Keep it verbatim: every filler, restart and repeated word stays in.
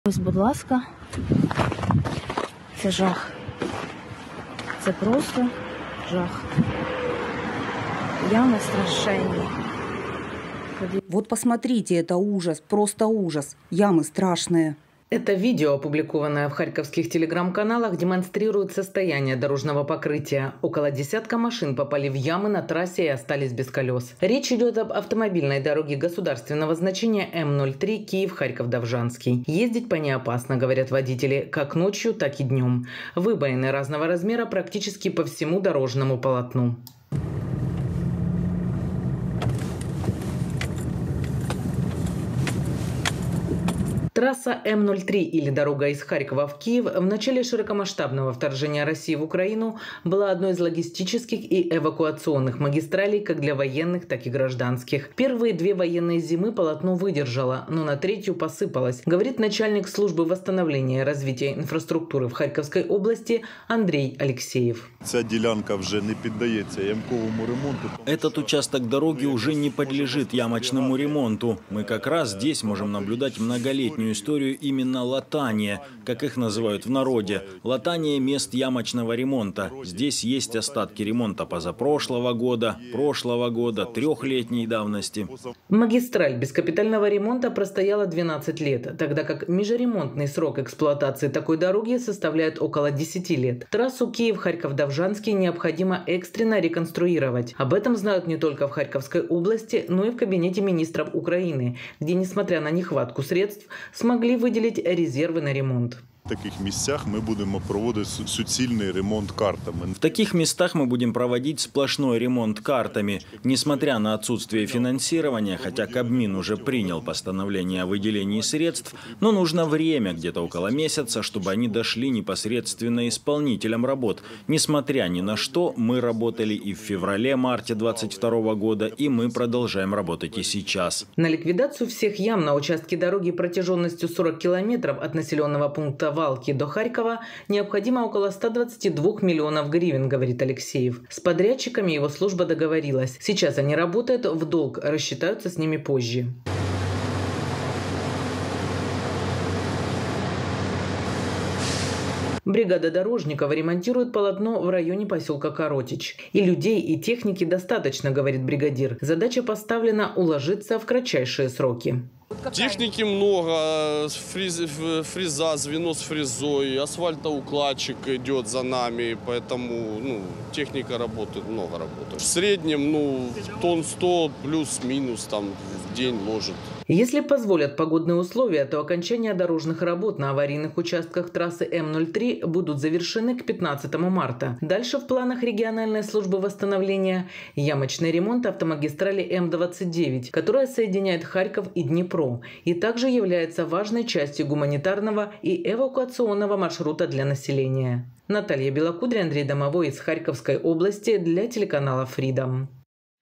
Ось, будь ласка, це жах. Це просто жах. Ями страшенні. Вот посмотрите, это ужас, просто ужас. Ямы страшные. Это видео, опубликованное в харьковских телеграм-каналах, демонстрирует состояние дорожного покрытия. Около десятка машин попали в ямы на трассе и остались без колес. Речь идет об автомобильной дороге государственного значения М ноль три Киев-Харьков-Довжанский. Ездить по ней опасно, говорят водители, как ночью, так и днем. Выбоины разного размера практически по всему дорожному полотну. Трасса М ноль три, или дорога из Харькова в Киев, в начале широкомасштабного вторжения России в Украину была одной из логистических и эвакуационных магистралей как для военных, так и гражданских. Первые две военные зимы полотно выдержало, но на третью посыпалось, говорит начальник службы восстановления и развития инфраструктуры в Харьковской области Андрей Алексеев. Ця ділянка вже не піддається ямковому ремонту. Этот участок дороги уже не подлежит ямочному ремонту. Мы как раз здесь можем наблюдать многолетнюю историю именно латания, как их называют в народе. Латание мест ямочного ремонта. Здесь есть остатки ремонта позапрошлого года, прошлого года, трехлетней давности. Магистраль без капитального ремонта простояла двенадцать лет, тогда как межремонтный срок эксплуатации такой дороги составляет около десяти лет. Трассу Киев-Харьков-Довжанский необходимо экстренно реконструировать. Об этом знают не только в Харьковской области, но и в кабинете министров Украины, где, несмотря на нехватку средств, смогли выделить резервы на ремонт. В таких місцях ми будемо проводити суцільний ремонт картами. В таких местах мы будем проводить сплошной ремонт картами. Несмотря на отсутствие финансирования, хотя Кабмин уже принял постановление о выделении средств, но нужно время, где-то около месяца, чтобы они дошли непосредственно исполнителям работ. Несмотря ни на что, мы работали и в феврале-марте двадцать второго года, и мы продолжаем работать и сейчас. На ликвидацию всех ям на участке дороги протяженностью сорок километров от населенного пункта Валки до Харькова необходимо около ста двадцати двух миллионов гривен, говорит Алексеев. С подрядчиками его служба договорилась. Сейчас они работают в долг, рассчитаются с ними позже. Бригада дорожников ремонтирует полотно в районе поселка Коротич. И людей, и техники достаточно, говорит бригадир. Задача поставлена уложиться в кратчайшие сроки. Техники много, фриз, фреза, звено с фрезой, асфальтоукладчик идет за нами, поэтому ну, техника работает, много работает. В среднем ну, тонн сто плюс-минус там в день ложит. Если позволят погодные условия, то окончание дорожных работ на аварийных участках трассы М ноль три будут завершены к пятнадцатому марта. Дальше в планах региональной службы восстановления ямочный ремонт автомагистрали М двадцать девять, которая соединяет Харьков и Днепро, и также является важной частью гуманитарного и эвакуационного маршрута для населения. Наталья Белокудря, Андрей Домовой из Харьковской области для телеканала Freedom.